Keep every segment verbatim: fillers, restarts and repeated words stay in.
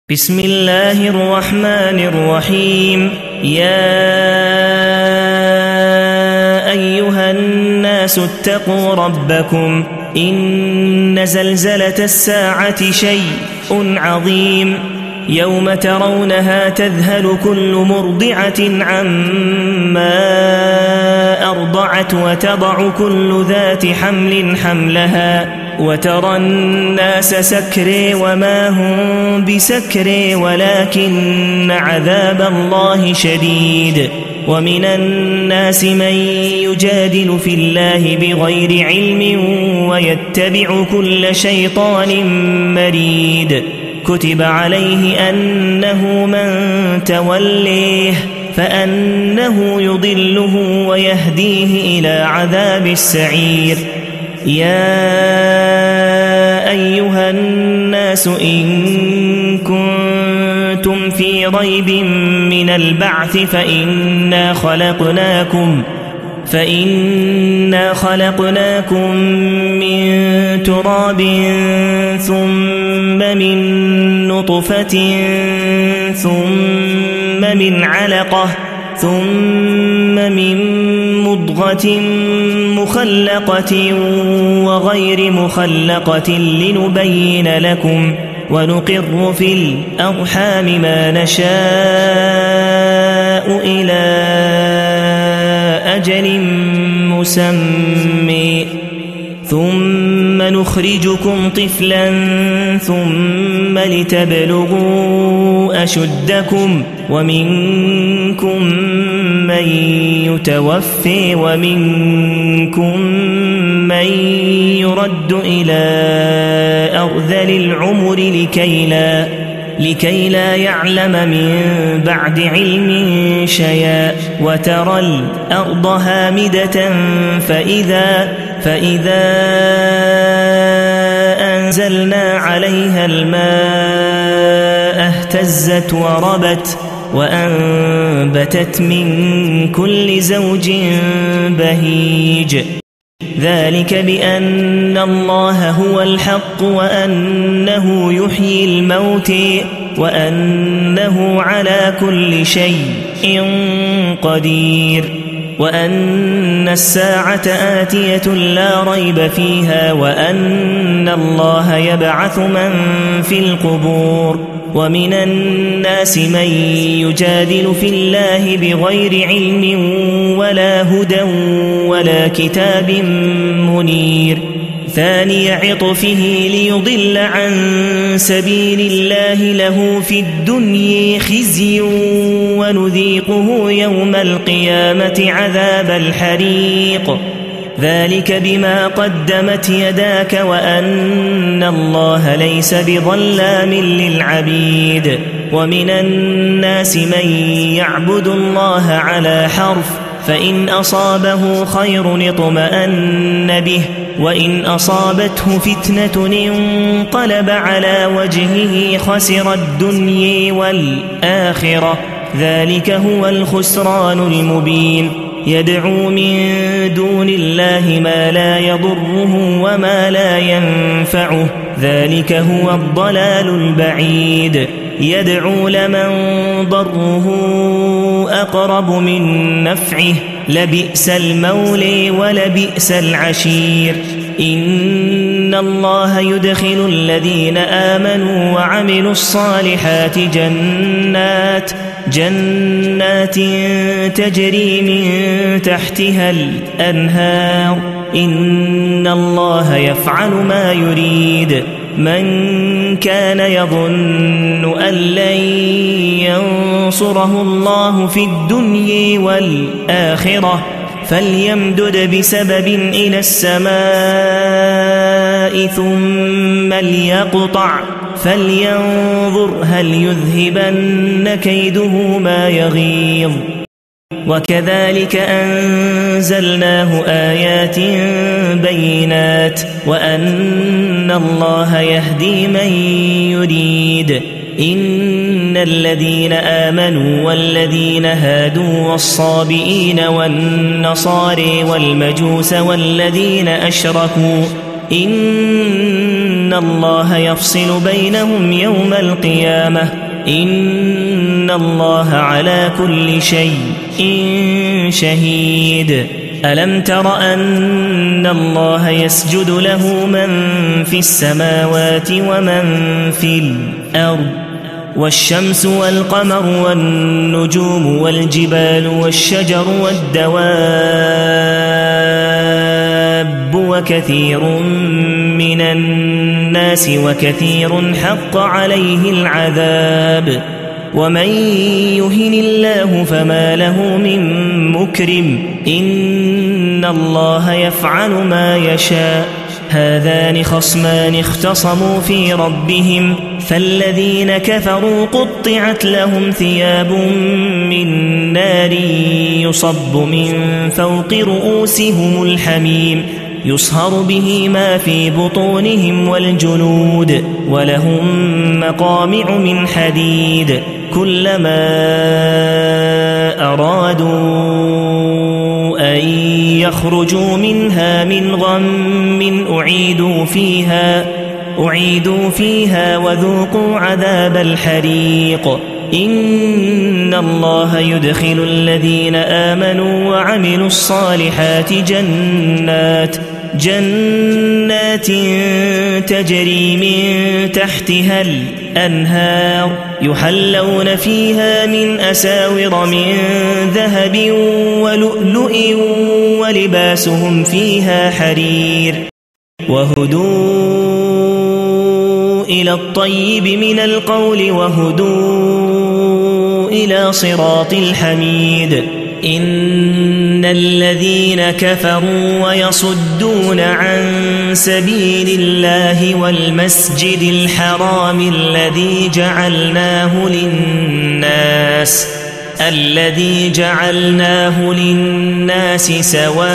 بسم الله الرحمن الرحيم. يا أيها الناس اتقوا ربكم إن زلزلة الساعة شيء عظيم يوم ترونها تذهل كل مرضعة عما أرضعت وتضع كل ذات حمل حملها وترى الناس سكري وما هم بسكري ولكن عذاب الله شديد. ومن الناس من يجادل في الله بغير علم ويتبع كل شيطان مريد. كتب عليه أنه من توليه فأنه يضله ويهديه إلى عذاب السعير. يا أيها الناس إن كنتم في ريب من البعث فإنا خلقناكم فإنا خلقناكم من تراب ثم من نطفة ثم من علقة ثم من مضغة مخلقة وغير مخلقة لنبين لكم ونقر في الأرحام ما نشاء إلى أجل مسمى ثم نخرجكم طفلا ثم لتبلغوا أشدكم ومنكم من يتوفي ومنكم من يرد إلى أرذل العمر لكي لا لكي لا يعلم من بعد علم شيئا وترى الأرض هامدة فإذا فإذا أنزلنا عليها الماء اهتزت وربت وأنبتت من كل زوج بهيج. ذلك بأن الله هو الحق وأنه يحيي الموت وأنه على كل شيء قدير وأن الساعة آتية لا ريب فيها وأن الله يبعث من في القبور. ومن الناس من يجادل في الله بغير علم ولا هدى ولا كتاب منير. ثاني عطفه ليضل عن سبيل الله له في الدنيا خزي ونذيقه يوم القيامة عذاب الحريق. ذلك بما قدمت يداك وأن الله ليس بظلام للعبيد. ومن الناس من يعبد الله على حرف فإن أصابه خير اطمأن به وإن أصابته فتنة انقلب على وجهه خسر الدنيا والآخرة. ذلك هو الخسران المبين. يدعو من دون الله ما لا يضره وما لا ينفعه ذلك هو الضلال البعيد. يدعو لمن ضره أقرب من نفعه لبئس المولى ولبئس العشير. إن الله يدخل الذين آمنوا وعملوا الصالحات جنات جنات تجري من تحتها الأنهار. إن الله يفعل ما يريد. من كان يظن أن لن ينصره الله في الدنيا والآخرة فليمدد بسبب إلى السماء ثم ليقطع فلينظر هل يذهبن كيده ما يغيظ. وكذلك أنزلناه آيات بينات وأن الله يهدي من يريد. إن الذين آمنوا والذين هادوا والصابئين والنصارى والمجوس والذين أشركوا إن أن الله يفصل بينهم يوم القيامة إن الله على كل شيء شهيد ألم تر أن الله يسجد له من في السماوات ومن في الأرض والشمس والقمر والنجوم والجبال والشجر والدواب وكثير من الناس وكثير حق عليه العذاب ومن يهن الله فما له من مكرم إن الله يفعل ما يشاء هذان خصمان اختصموا في ربهم فالذين كفروا قطعت لهم ثياب من نار يصب من فوق رؤوسهم الحميم يصهر به ما في بطونهم والجلود ولهم مقامع من حديد كلما أرادوا أن يخرجوا منها من غم أعيدوا فيها أعيدوا فيها وذوقوا عذاب الحريق إن الله يدخل الذين آمنوا وعملوا الصالحات جنات جنات تجري من تحتها الأنهار يحلون فيها من أساور من ذهب ولؤلؤ ولباسهم فيها حرير وهدوا إلى الطيب من القول وهدوا إلى صراط الحميد إن الذين كفروا ويصدون عن سبيل الله والمسجد الحرام الذي جعلناه للناس الذي جعلناه للناس سواء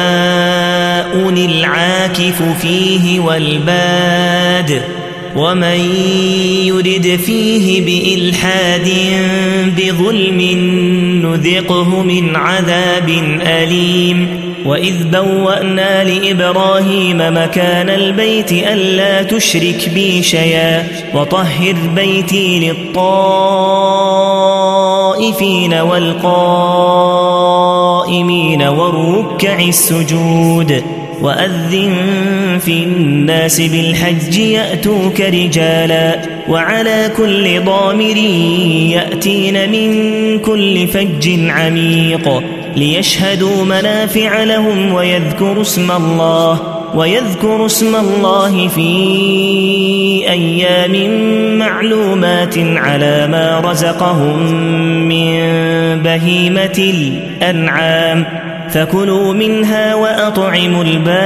العاكف فيه والباد ومن يرد فيه بإلحاد بظلم نذقه من عذاب أليم وإذ بوأنا لإبراهيم مكان البيت ألا تشرك بي شيئا وطهر بيتي للطائفين والقائمين والركع السجود وأذن في الناس بالحج يأتوك رجالا وعلى كل ضامر يأتين من كل فج عميق ليشهدوا منافع لهم ويذكروا اسم الله ويذكروا اسم الله في أيام معلومات على ما رزقهم من بهيمة الأنعام فكلوا منها وأطعموا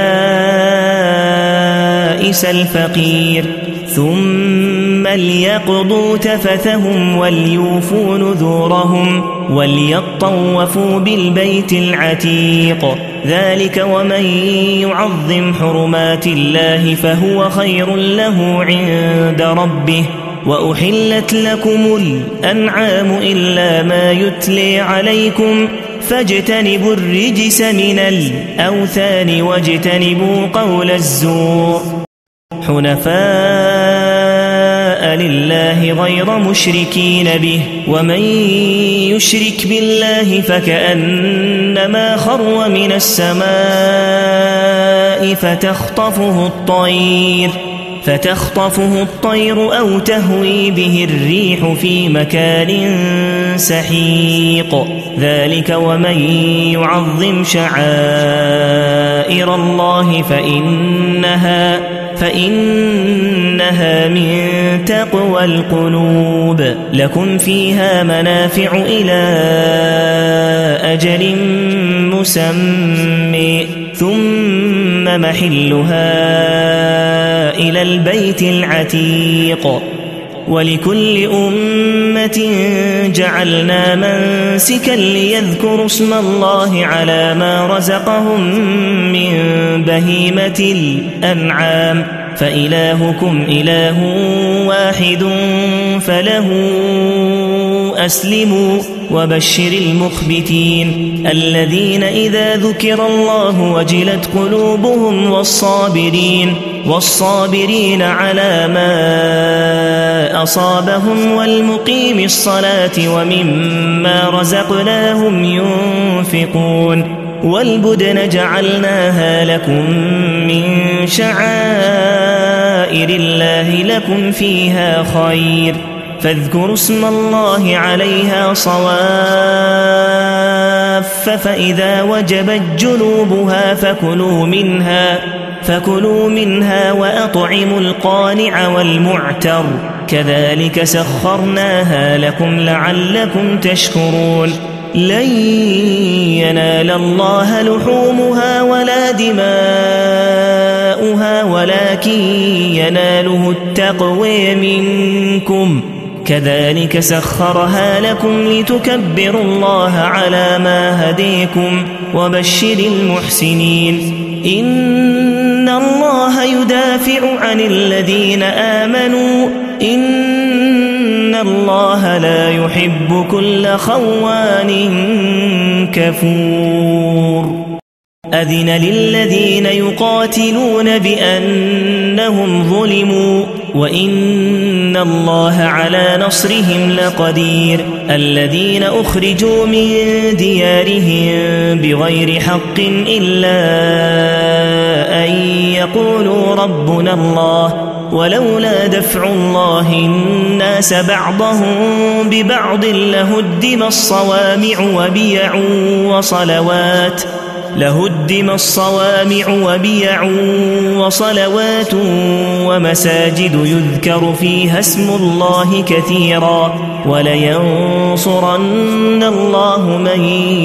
البائس الفقير ثم ليقضوا تفثهم وليوفوا نذورهم وليطوفوا بالبيت العتيق ذلك ومن يعظم حرمات الله فهو خير له عند ربه وأحلت لكم الأنعام إلا ما يتلي عليكم فاجتنبوا الرجس من الأوثان واجتنبوا قول الزور حنفاء لله غير مشركين به ومن يشرك بالله فكأنما خر من السماء فتخطفه الطير فتخطفه الطير أو تهوي به الريح في مكان سحيق ذلك ومن يعظم شعائر الله فإنها فإنها من تقوى القلوب لكم فيها منافع إلى أجل مسمى ثم محلها إلى البيت العتيق ولكل أمة جعلنا منسكا ليذكروا اسم الله على ما رزقهم من بهيمة الأنعام فإلهكم إله واحد فله أسلموا وبشر المخبتين الذين إذا ذكر الله وجلت قلوبهم والصابرين والصابرين على ما أصابهم والمقيم الصلاة ومما رزقناهم ينفقون والبدن جعلناها لكم من شعائر الله لكم فيها خير فاذكروا اسم الله عليها صواف فإذا وجبت جنوبها فكلوا منها فكلوا منها وأطعموا القانع والمعتر كذلك سخرناها لكم لعلكم تشكرون لن ينال الله لحومها ولا دماؤها ولكن يناله التقوى منكم كذلك سخرها لكم لتكبروا الله على ما هديكم وبشر المحسنين إن الله يدافع عن الذين آمنوا إن الله لا يحب كل خوان كفور أذن للذين يقاتلون بأنهم ظلموا وإن الله على نصرهم لقدير الذين أخرجوا من ديارهم بغير حق إلا أن يقولوا ربنا الله ولولا دفع الله الناس بعضهم ببعض لهدم الصوامع وبيع وصلوات لهدم الصوامع وبيع وصلوات ومساجد يذكر فيها اسم الله كثيرا ولينصرن الله من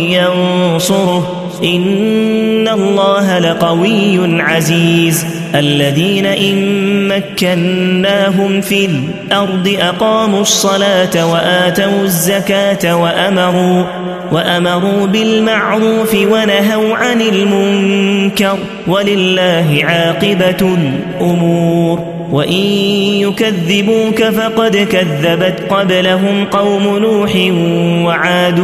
ينصره إن الله لقوي عزيز الذين إن مكناهم في الأرض أقاموا الصلاة وآتوا الزكاة وأمروا وأمروا بالمعروف ونهوا عن المنكر ولله عاقبة الأمور وإن يكذبوك فقد كذبت قبلهم قوم نوح وعاد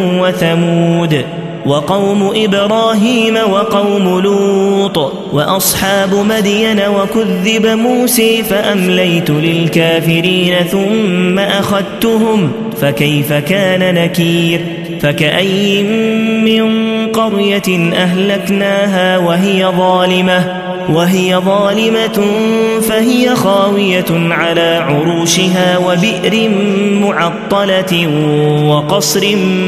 وثمود وقوم إبراهيم وقوم لوط وأصحاب مدين وكذب موسى فأمليت للكافرين ثم أخذتهم فكيف كان نكير فكأي من قرية أهلكناها وهي ظالمة وهي ظالمة فهي خاوية على عروشها وبئر معطلة وقصر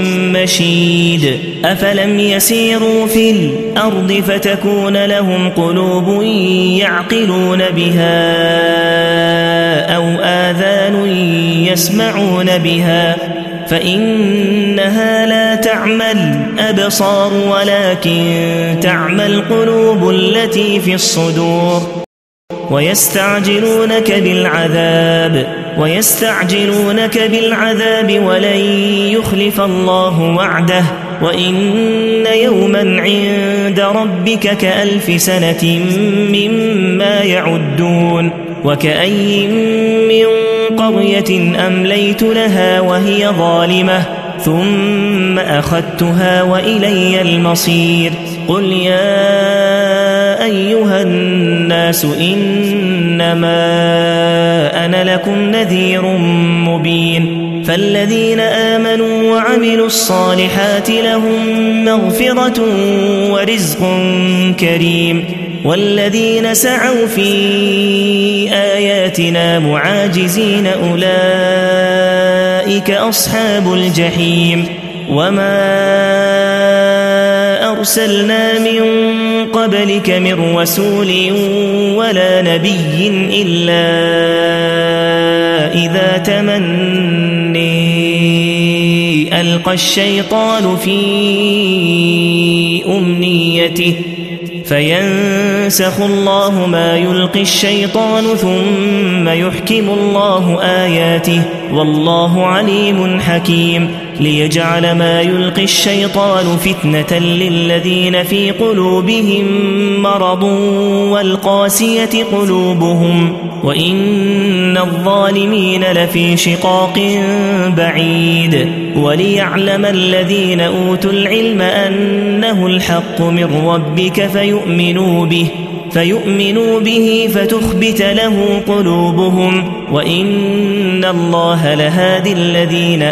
مشيد أفلم يسيروا في الأرض فتكون لهم قلوب يعقلون بها أو آذان يسمعون بها فإنها لا تعمى الأبصار ولكن تعمى القلوب التي في الصدور ويستعجلونك بالعذاب ويستعجلونك بالعذاب ولن يخلف الله وعده وإن يوما عند ربك كألف سنة مما يعدون وكأي من قرية أمليت لها وهي ظالمة ثم أخذتها وإلي المصير قل يا أيها الناس إنما أنا لكم نذير مبين فالذين آمنوا وعملوا الصالحات لهم مغفرة ورزق كريم والذين سعوا في آياتنا معاجزين أولئك أصحاب الجحيم وما أرسلنا من قبلك من رسول ولا نبي إلا إذا تمني ألقى الشيطان في أمنيته فينسخ الله ما يلقي الشيطان ثم يحكم الله آياته والله عليم حكيم ليجعل ما يلقي الشيطان فتنة للذين في قلوبهم مرض والقاسية قلوبهم وإن الظالمين لفي شقاق بعيد وليعلم الذين أوتوا العلم أنه الحق من ربك فيؤمنوا به فيؤمنوا به فتخبت له قلوبهم وإن الله لهادي الذين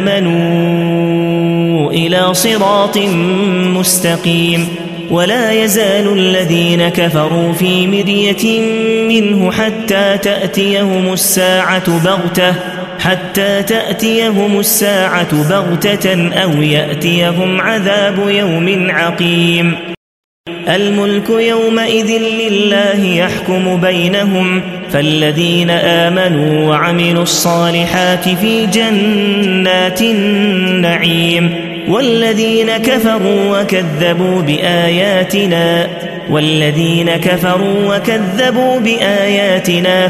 آمنوا إلى صراط مستقيم ولا يزال الذين كفروا في مرية منه حتى تأتيهم الساعة بغتة حتى تأتيهم الساعة بغتة أو يأتيهم عذاب يوم عقيم الملك يومئذ لله يحكم بينهم فالذين آمنوا وعملوا الصالحات في جنات النعيم والذين كفروا وكذبوا بآياتنا والذين كفروا وكذبوا بآياتنا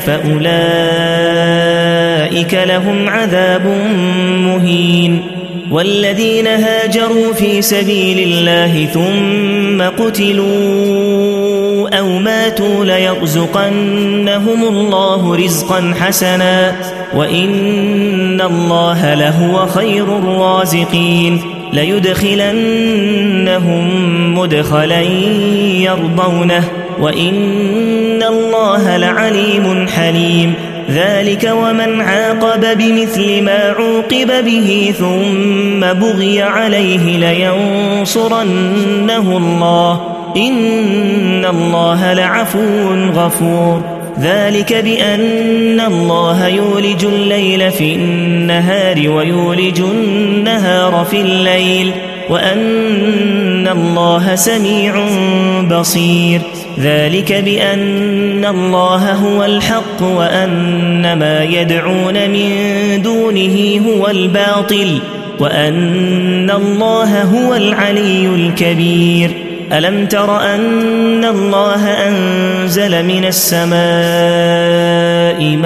فأولئك لهم عذاب مهين والذين هاجروا في سبيل الله ثم قتلوا أو ماتوا ليرزقنهم الله رزقا حسنا وإن الله لهو خير الرازقين ليدخلنهم مدخلا يرضونه وإن الله لعليم حليم ذلك ومن عاقب بمثل ما عوقب به ثم بغي عليه لينصرنه الله إن الله لعفو غفور ذلك بأن الله يولج الليل في النهار ويولج النهار في الليل وأن الله سميع بصير ذلك بأن الله هو الحق وأن ما يدعون من دونه هو الباطل وأن الله هو العلي الكبير ألم تر أن الله أنزل من السماء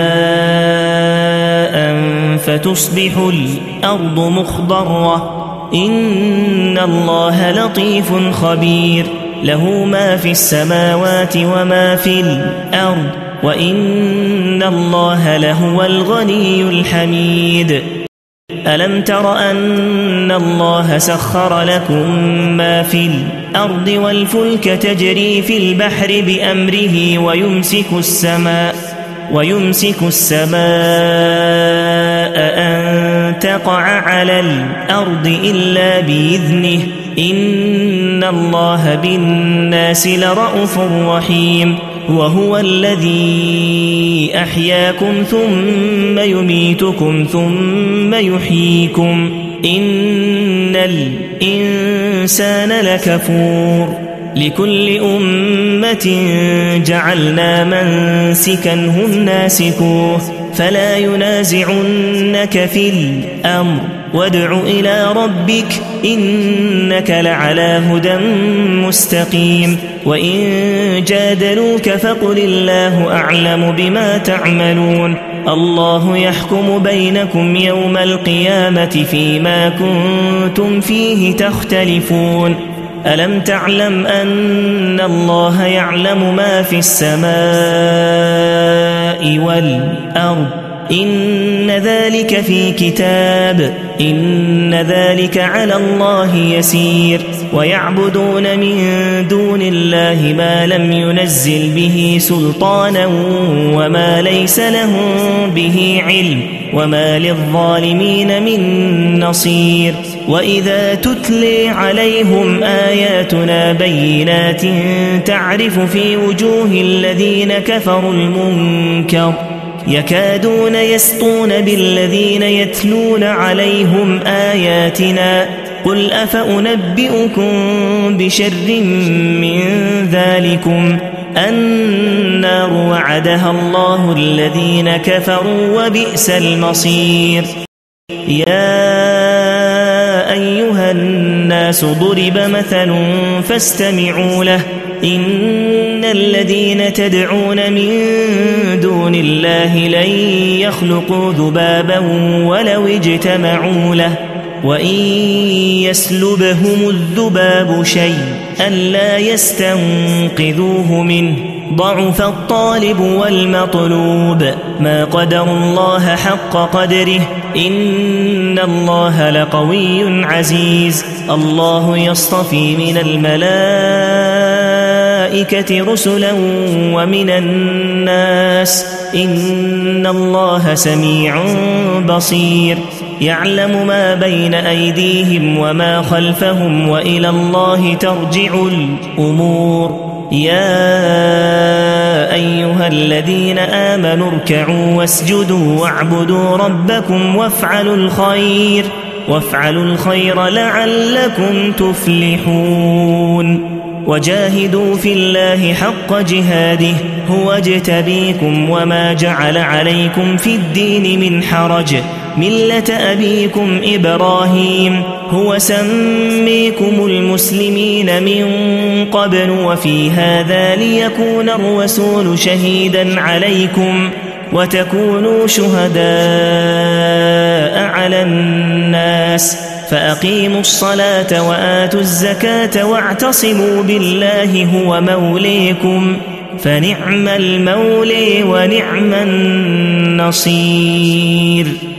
ماء فتصبح الأرض مخضرة إن الله لطيف خبير له ما في السماوات وما في الأرض وإن الله لهو الغني الحميد ألم تر أن الله سخر لكم ما في الأرض والفلك تجري في البحر بأمره ويمسك السماء ويمسك السماء أن تقع على الأرض إلا بإذنه إن الله بالناس لرءوف رحيم وهو الذي أحياكم ثم يميتكم ثم يحييكم إن الإنسان لكفور لكل أمة جعلنا منسكا هم ناسكوه فلا ينازعنك في الأمر وادع إلى ربك إنك لعلى هدى مستقيم وإن جادلوك فقل الله أعلم بما تعملون الله يحكم بينكم يوم القيامة فيما كنتم فيه تختلفون ألم تعلم أن الله يعلم ما في السماء والأرض إن ذلك في كتاب إن ذلك على الله يسير ويعبدون من دون الله ما لم ينزل به سلطانا وما ليس لهم به علم وما للظالمين من نصير وإذا تتلي عليهم آياتنا بينات تعرف في وجوه الذين كفروا المنكر يكادون يسطون بالذين يتلون عليهم آياتنا قل أفأنبئكم بشر من ذلكم النار وعدها الله الذين كفروا وبئس المصير يا أيها الناس ضرب مثل فاستمعوا له إن الذين تدعون من دون الله لن يخلقوا ذبابا ولو اجتمعوا له وإن يسلبهم الذباب شيئا لا يستنقذوه منه ضعف الطالب والمطلوب ما قدر الله حق قدره إن الله لقوي عزيز الله يصطفي من الملائكة رسلا ومن الناس إن الله سميع بصير يعلم ما بين أيديهم وما خلفهم وإلى الله ترجع الأمور يا أيها الذين آمنوا اركعوا واسجدوا واعبدوا ربكم وافعلوا الخير وافعلوا الخير لعلكم تفلحون وجاهدوا في الله حق جهاده هو اجتبيكم وما جعل عليكم في الدين من حرج ملة أبيكم إبراهيم هو سميكم المسلمين من قبل وفي هذا ليكون الرسول شهيدا عليكم وتكونوا شهداء على الناس فأقيموا الصلاة وآتوا الزكاة واعتصموا بالله هو موليكم فنعم المولي ونعم النصير.